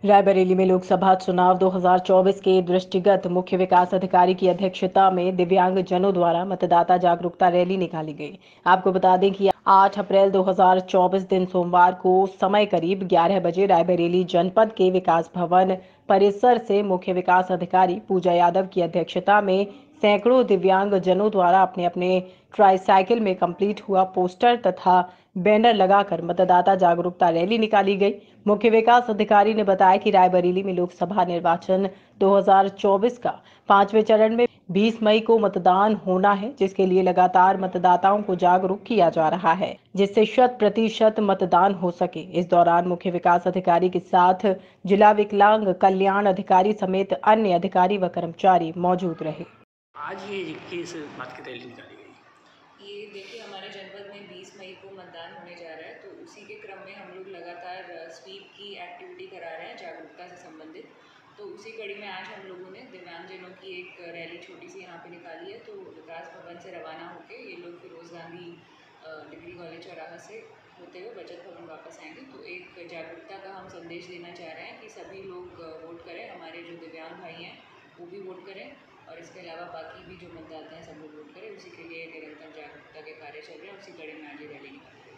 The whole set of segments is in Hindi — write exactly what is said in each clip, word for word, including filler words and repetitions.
रायबरेली में लोकसभा चुनाव दो हज़ार चौबीस के दृष्टिगत मुख्य विकास अधिकारी की अध्यक्षता में दिव्यांग जनों द्वारा मतदाता जागरूकता रैली निकाली गई। आपको बता दें कि आठ अप्रैल दो हज़ार चौबीस दिन सोमवार को समय करीब ग्यारह बजे रायबरेली जनपद के विकास भवन परिसर से मुख्य विकास अधिकारी पूजा यादव की अध्यक्षता में सैकड़ों दिव्यांग जनों द्वारा अपने अपने ट्राईसाइकिल में कंप्लीट हुआ पोस्टर तथा बैनर लगाकर मतदाता जागरूकता रैली निकाली गई। मुख्य विकास अधिकारी ने बताया कि रायबरेली में लोकसभा निर्वाचन दो हज़ार चौबीस का पांचवें चरण में बीस मई को मतदान होना है, जिसके लिए लगातार मतदाताओं को जागरूक किया जा रहा है, जिससे शत प्रतिशत मतदान हो सके। इस दौरान मुख्य विकास अधिकारी के साथ जिला विकलांग कल्याण अधिकारी समेत अन्य अधिकारी व कर्मचारी मौजूद रहे। आज ये किस बात की रैली निकाली गई? ये देखिए, हमारे जनपद में बीस मई को मतदान होने जा रहा है, तो उसी के क्रम में हम लोग लगातार स्वीप की एक्टिविटी करा रहे हैं जागरूकता से संबंधित। तो उसी कड़ी में आज हम लोगों ने दिव्यांगजनों की एक रैली छोटी सी यहाँ पे निकाली है। तो विकास भवन से रवाना होकर ये लोग फिरोज गांधी डिग्री कॉलेज चौराहा से होते हुए बचत भवन वापस आएंगे। तो एक जागरूकता का हम संदेश देना चाह रहे हैं कि सभी लोग वोट करें, हमारे जो दिव्यांग भाई हैं वो भी वोट करें, और इसके अलावा बाकी भी जो मतदाता हैं सब लोग वोट करें। उसी के लिए निरंतर जागरूकता के कार्य चल रहे हैं। उसी कड़ी में आज ये रैली निकाली गई।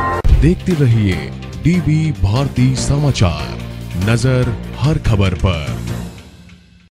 देखते रहिए डीबी भारती समाचार, नजर हर खबर पर।